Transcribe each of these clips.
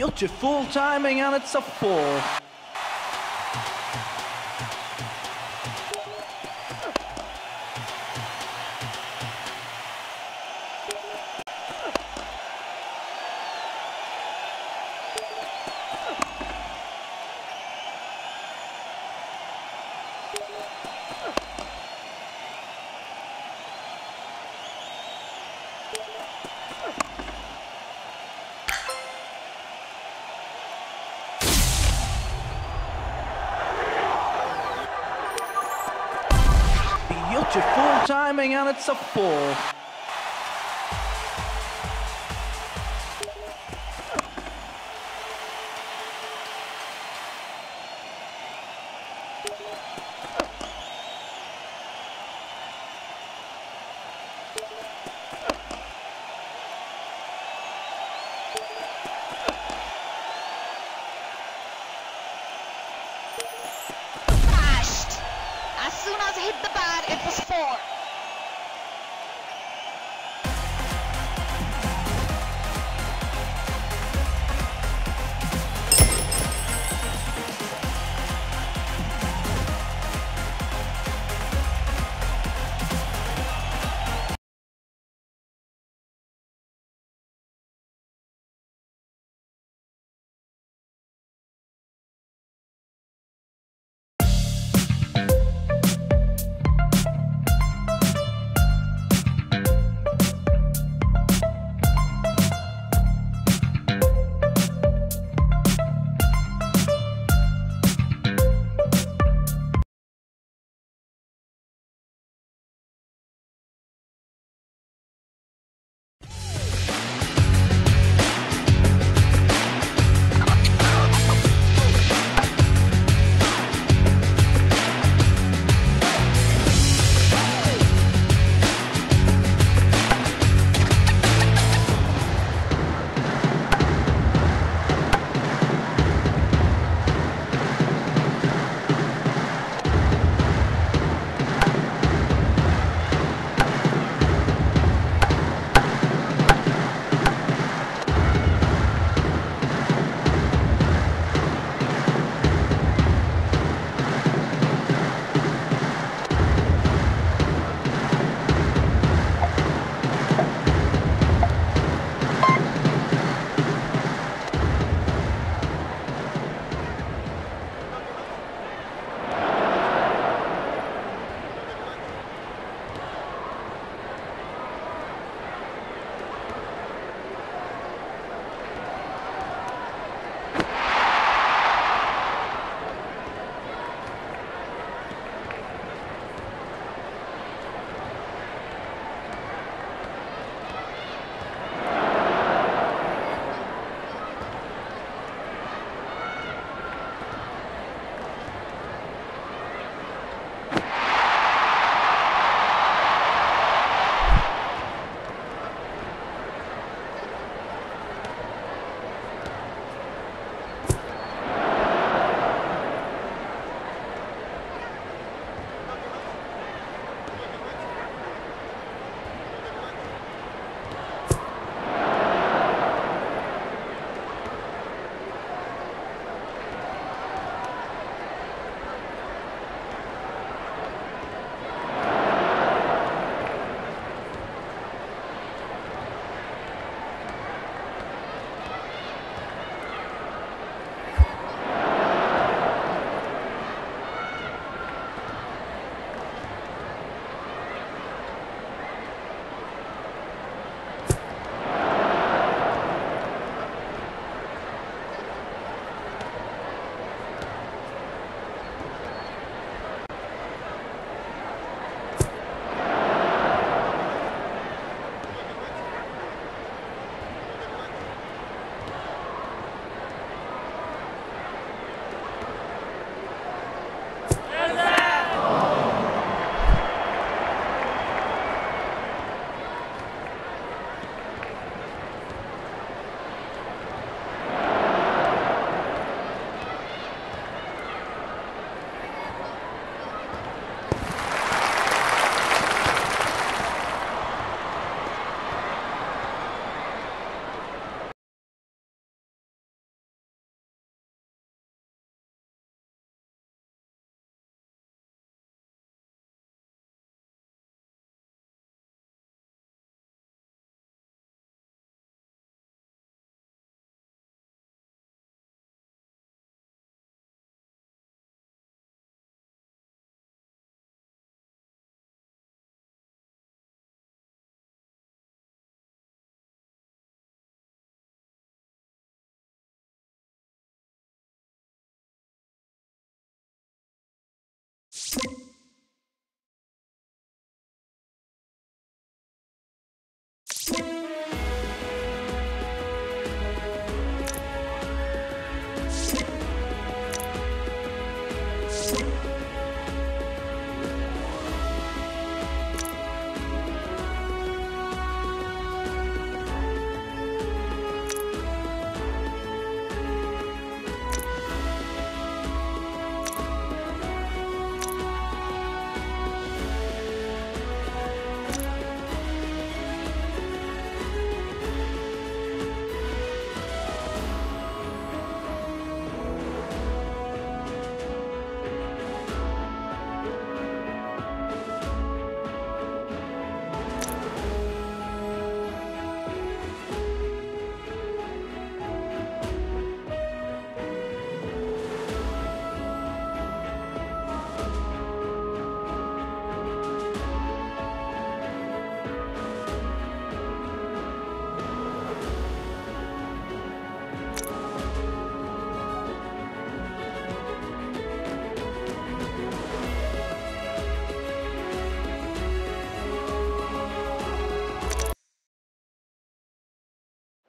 Beautiful timing, and it's a 4. Beautiful timing, and it's a 4. Crashed. As soon as it hit the pad, it was 4.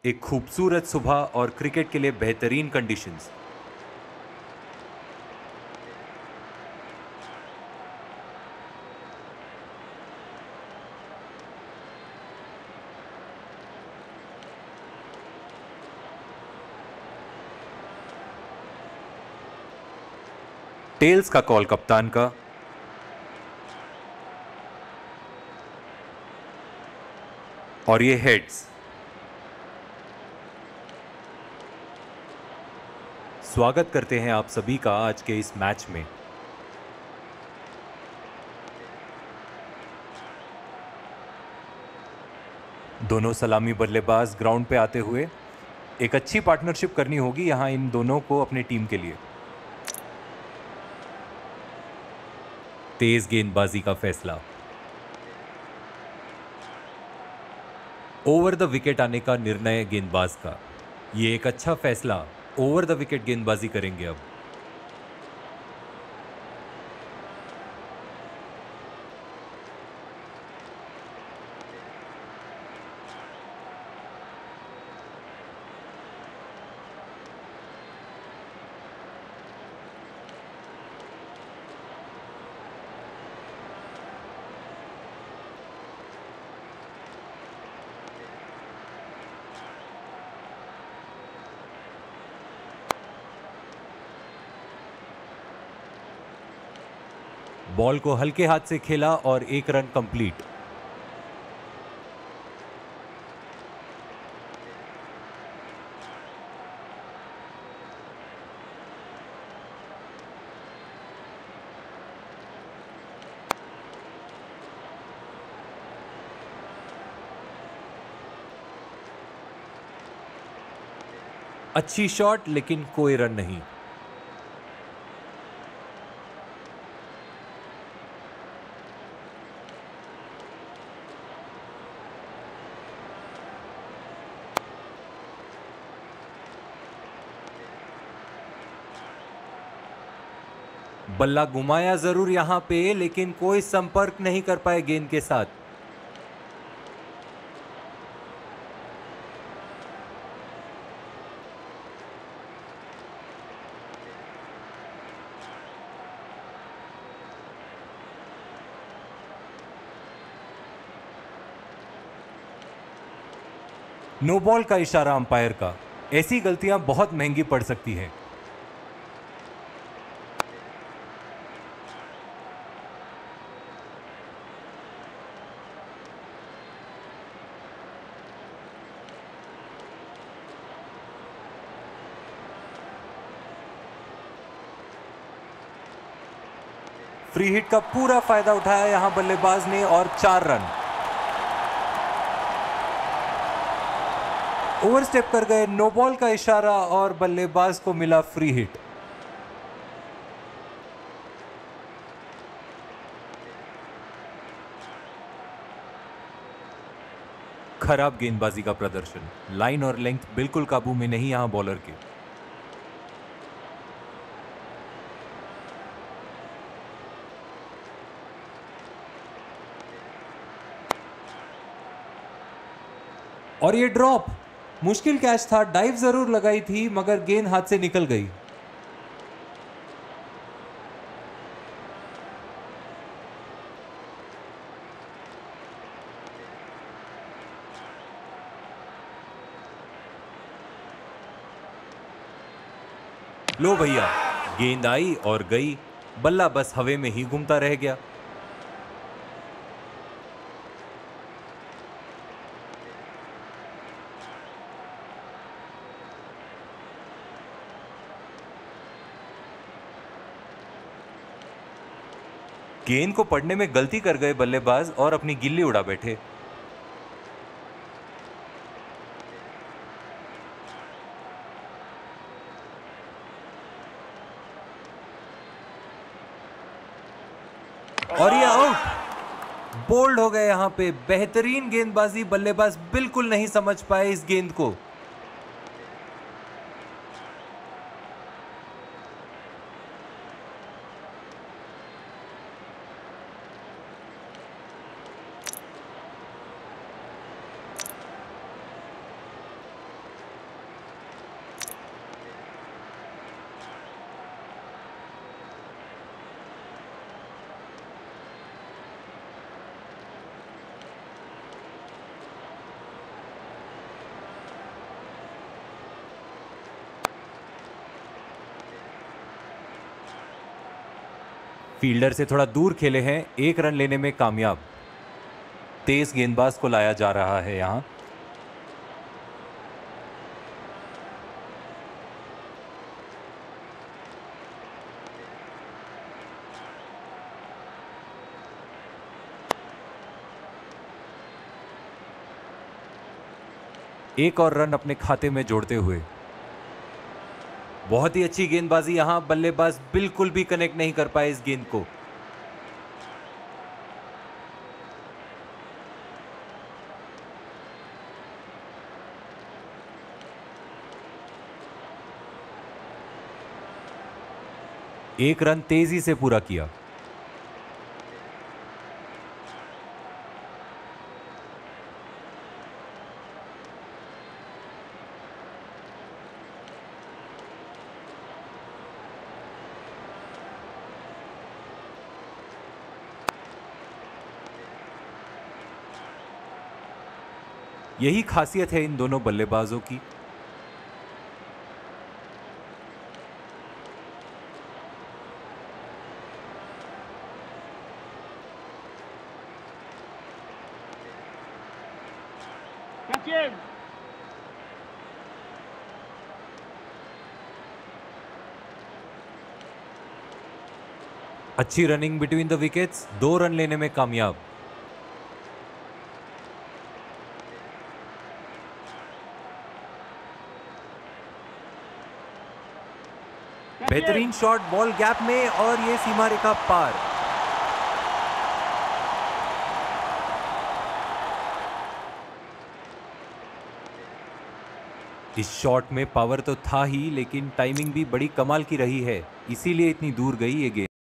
एक खूबसूरत सुबह और cricket के लिए बेहतरीन कंडीशंस। टेल्स का कॉल कप्तान का। और ये हेड्स। स्वागत करते हैं आप सभी का आज के इस मैच में। दोनों सलामी बल्लेबाज ग्राउंड पे आते हुए एक अच्छी पार्टनरशिप करनी होगी यहां इन दोनों को अपनी टीम के लिए। तेज गेंदबाजी का फैसला। ओवर द विकेट आने का निर्णय गेंदबाज का। ये एक अच्छा फैसला। ओवर द विकेट गेंदबाजी करेंगे अब। बॉल को हल्के हाथ से खेला और एक रन कंप्लीट। अच्छी शॉट लेकिन कोई रन नहीं। बल्ला घुमाया जरूर यहां पे लेकिन कोई संपर्क नहीं कर पाए गेंद के साथ। नो बॉल का इशारा अंपायर का। ऐसी गलतियां बहुत महंगी पड़ सकती हैं। फ्री हिट का पूरा फायदा उठाया यहां बल्लेबाज ने और 4 रन। ओवरस्टेप कर गए। नो बॉल का इशारा और बल्लेबाज को मिला फ्री हिट। खराब गेंदबाजी का प्रदर्शन। लाइन और लेंथ बिल्कुल काबू में नहीं यहां बॉलर के। और ये ड्रॉप मुश्किल कैच था। डाइव जरूर लगाई थी मगर गेंद हाथ से निकल गई। लो भैया, गेंद आई और गई। बल्ला बस हवा में ही घूमता रह गया। गेंद को पड़ने में गलती कर गए बल्लेबाज और अपनी गिल्ली उड़ा बैठे। और ये आउट। बोल्ड हो गए यहां पे। बेहतरीन गेंदबाजी। बल्लेबाज बिल्कुल नहीं समझ पाए इस गेंद को। फील्डर से थोड़ा दूर खेले हैं, 1 रन लेने में कामयाब। तेज गेंदबाज को लाया जा रहा है यहां। एक और रन अपने खाते में जोड़ते हुए। बहुत ही अच्छी गेंदबाजी यहां, बल्लेबाज बिल्कुल भी कनेक्ट नहीं कर पाए इस गेंद को। एक रन तेजी से पूरा किया। यही खासियत है इन दोनों बल्लेबाजों की। Sachin! अच्छी running between the wickets, 2 run लेने में कामयाब। बेहतरीन शॉट बॉल गैप में और ये सीमा रेखा पार। इस शॉट में पावर तो था ही, लेकिन टाइमिंग भी बड़ी कमाल की रही है, इसीलिए इतनी दूर गई ये गेंद।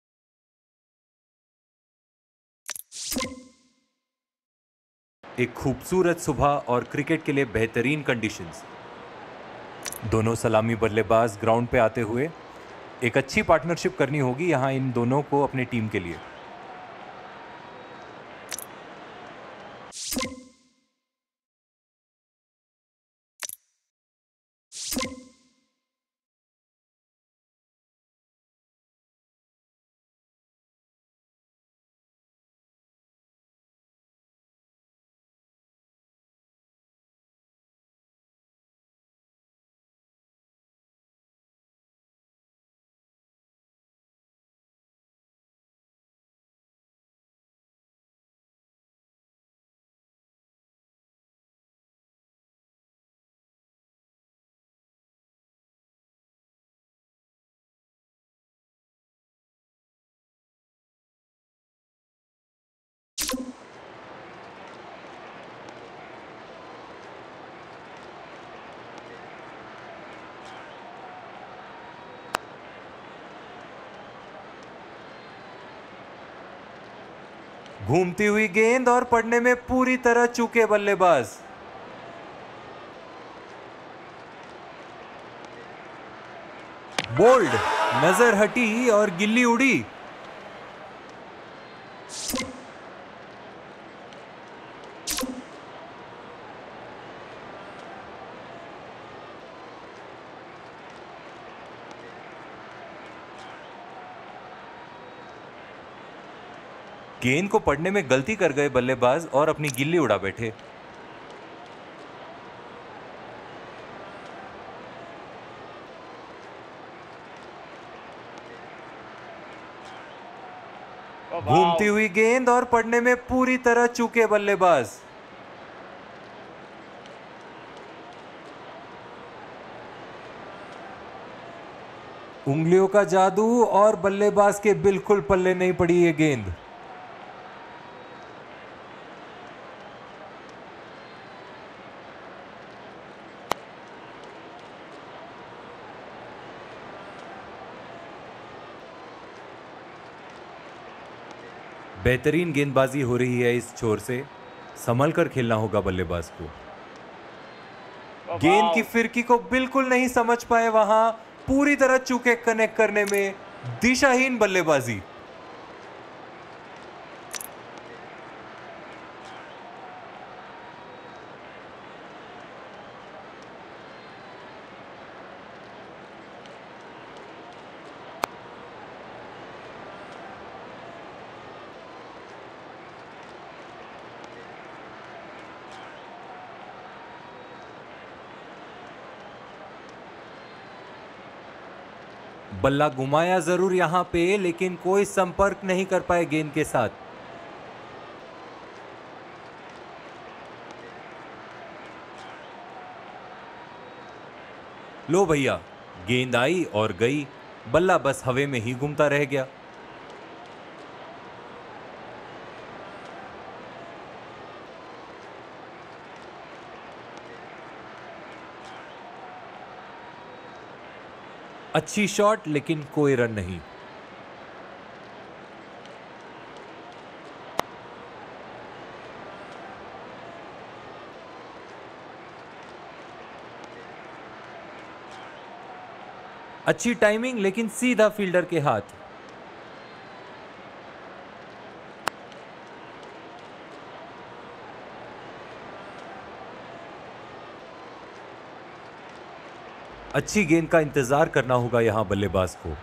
एक खूबसूरत सुबह और क्रिकेट के लिए बेहतरीन कंडीशंस। दोनों सलामी बल्लेबाज ग्राउंड पे आते हुए। एक अच्छी पार्टनरशिप करनी होगी यहां इन दोनों को अपने टीम के लिए। घूमती हुई गेंद और पड़ने में पूरी तरह चूके बल्लेबाज। बोल्ड, नजर हटी और गिल्ली उड़ी। गेंद को पड़ने में गलती कर गए बल्लेबाज और अपनी गिल्ली उड़ा बैठे। घूमती हुई गेंद और पड़ने में पूरी तरह चूके बल्लेबाज। उंगलियों का जादू और बल्लेबाज के बिल्कुल पल्ले नहीं पड़ी ये गेंद। बेहतरीन गेंदबाजी हो रही है इस छोर से, संभल कर खेलना होगा बल्लेबाज को। गेंद की फिरकी को बिल्कुल नहीं समझ पाए वहां, पूरी तरह चूके कनेक्ट करने में, दिशाहीन बल्लेबाजी। बल्ला घुमाया जरूर यहां पे, लेकिन कोई संपर्क नहीं कर पाए गेंद के साथ। लो भैया, गेंद आई और गई, बल्ला बस हवा में ही घूमता रह गया। अच्छी शॉट, लेकिन कोई रन नहीं। अच्छी टाइमिंग, लेकिन सीधा फील्डर के हाथ। अच्छी गेंद का इंतजार करना होगा यहां बल्लेबाज को।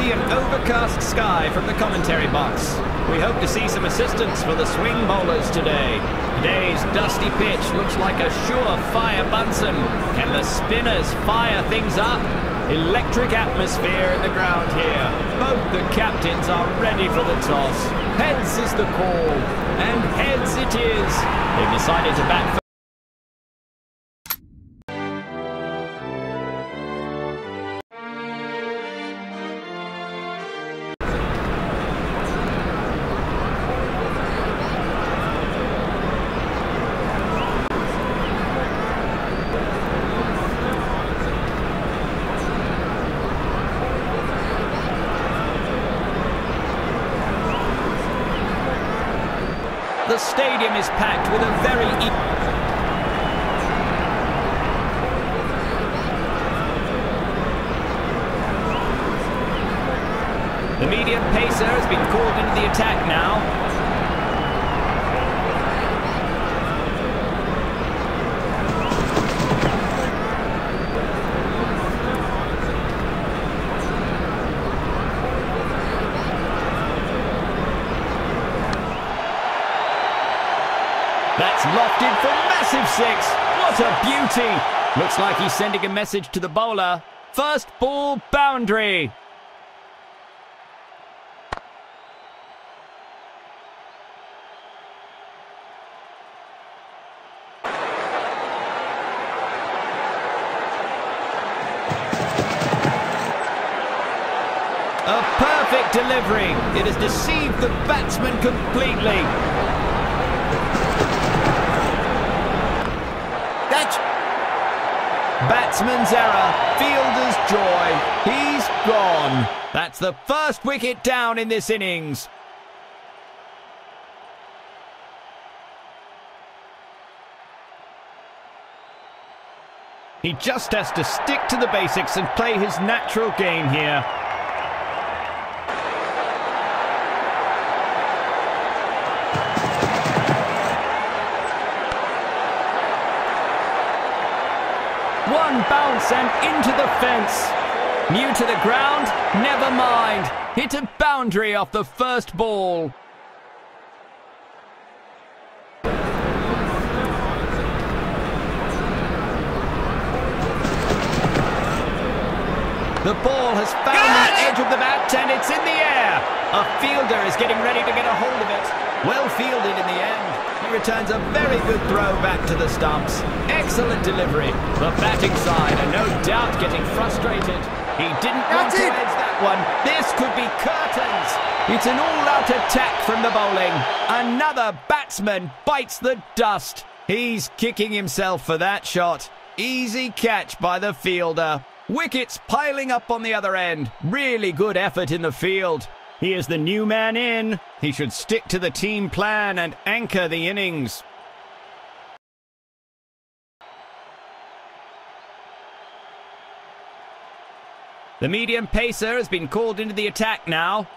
see an overcast sky from the commentary box. We hope to see some assistance for the swing bowlers today. Today's dusty pitch looks like a surefire Bunsen. Can the spinners fire things up? Electric atmosphere in the ground here. Both the captains are ready for the toss. Heads is the call, and heads it is. They've decided to bat first. The stadium is packed with a very The medium pacer has been called into the attack now. That's lofted for massive six. What a beauty. Looks like he's sending a message to the bowler. First ball boundary. A perfect delivery. It has deceived the batsman completely. Batsman's error, fielder's joy, he's gone. That's the first wicket down in this innings. He just has to stick to the basics and play his natural game here. One bounce and into the fence. New to the ground, never mind. Hit a boundary off the first ball. The ball has found the edge of the bat and it's in the air. A fielder is getting ready to get a hold of it. Well fielded in the end. He returns a very good throw back to the stumps. Excellent delivery. The batting side are no doubt getting frustrated. He didn't want to edge that one. This could be curtains. It's an all-out attack from the bowling. Another batsman bites the dust. He's kicking himself for that shot. Easy catch by the fielder. Wickets piling up on the other end. Really good effort in the field. He is the new man in. He should stick to the team plan and anchor the innings. The medium pacer has been called into the attack now.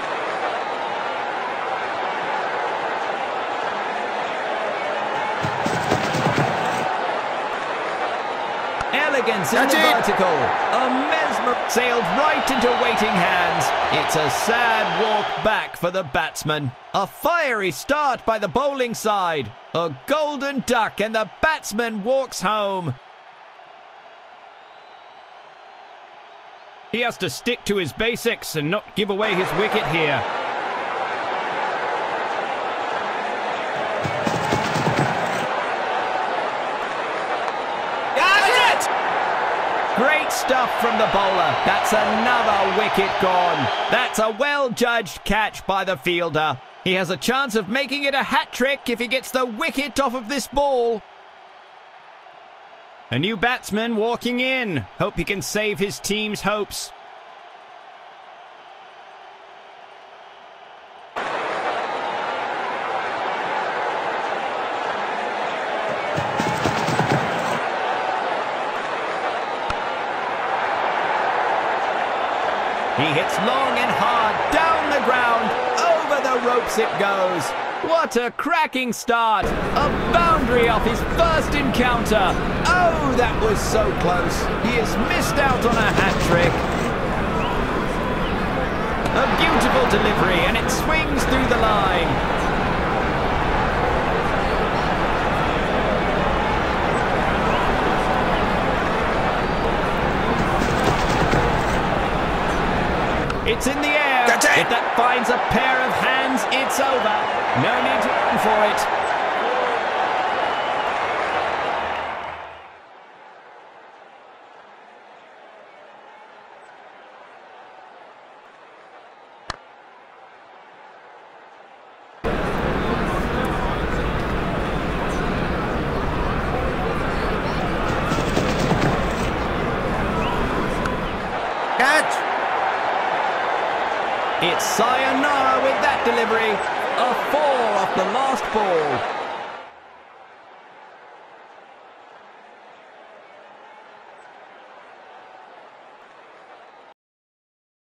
Elegance in the vertical. A mesmer sailed right into waiting hands. It's a sad walk back for the batsman. A fiery start by the bowling side. A golden duck and the batsman walks home. He has to stick to his basics and not give away his wicket here. Great stuff from the bowler. That's another wicket gone. That's a well-judged catch by the fielder. He has a chance of making it a hat-trick if he gets the wicket off of this ball. A new batsman walking in. Hope he can save his team's hopes. He hits long and hard, down the ground, over the ropes it goes. What a cracking start. A boundary off his first encounter. Oh, that was so close. He has missed out on a hat-trick. A beautiful delivery, and it swings through the line. It's in the air. That's it. If that finds a pair of hands, it's over. No need to run for it. Catch! It's sayonara with that delivery. A 4 off the last ball.